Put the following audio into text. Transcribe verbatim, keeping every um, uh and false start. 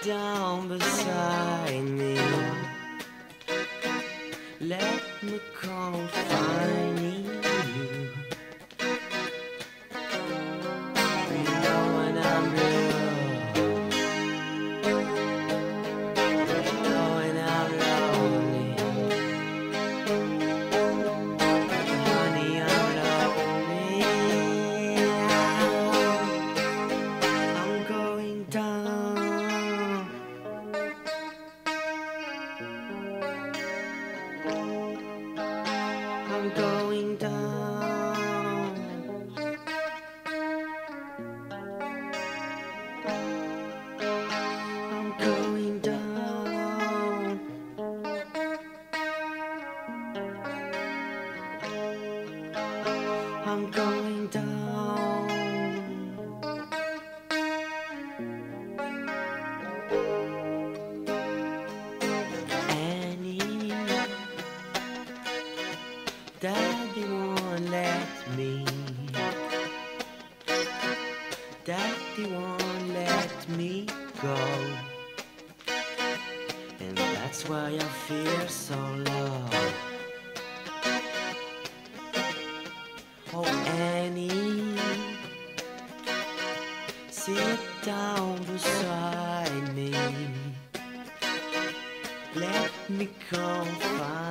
down beside me. Let me come finding you. You know when I'm blue, you know when I'm lonely. Honey, I'm lonely. I'm going down. I'm going down. I'm going down. I'm going down. Annie, Daddy won't let me. Daddy won't let me go. And that's why I feel so low. Oh Annie, sit down beside me. Let me come find